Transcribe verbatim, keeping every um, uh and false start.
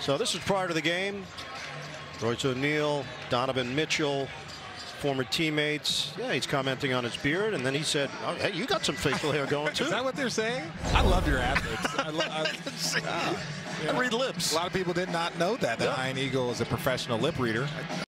So this is prior to the game. Royce O'Neal, Donovan Mitchell, former teammates. Yeah, he's commenting on his beard, and then he said, oh, hey, you got some facial hair going too. Is that what they're saying? I love your adlibs. I, lo I, uh, I read lips. A lot of people did not know that, that yeah. Iron Eagle is a professional lip reader.